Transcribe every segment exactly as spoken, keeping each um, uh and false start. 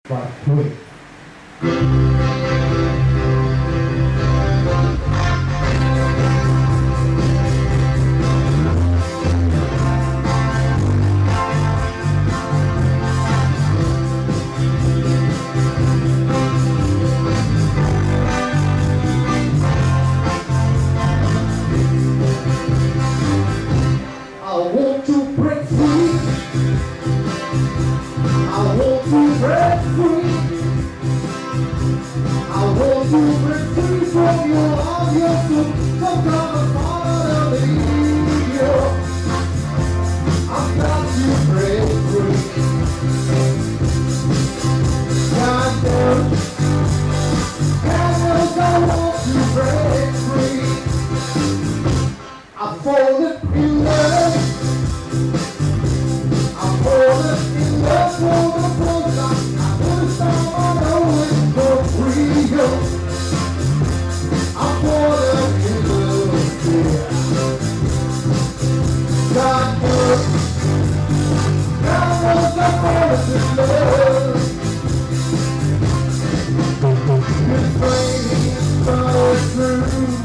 but free. I want to break free. I want to break free. I want to break free from your love, your soul. Some kind of part of me. I've got to break free. God knows, God knows I want to break free. I've fallen in love. I'm falling in love for the first time. I put a star on the window freedom. I'm falling in love, yeah. God knows, God knows I'm falling in love. This rain is falling through.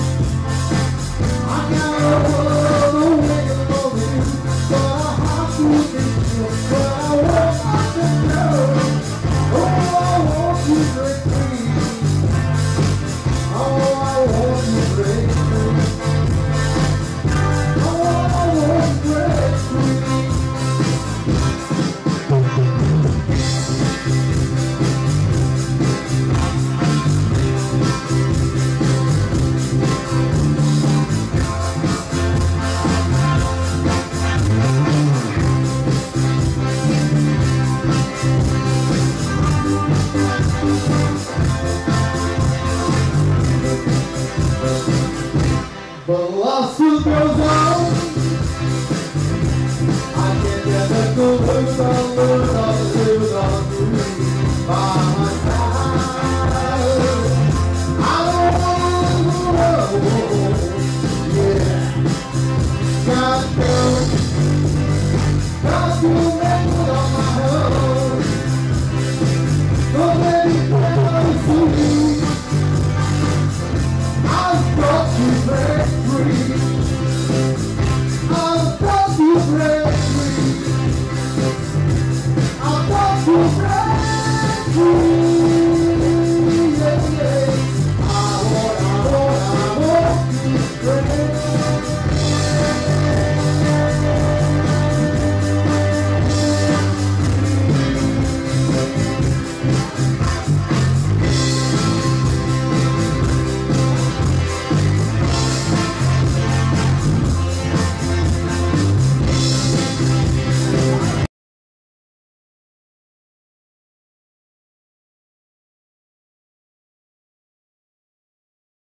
I got a world away from you, but I have to think you. But I want to know, oh, I want to break free. Oh, I want to break free. Oh, I want to break free. But lost with those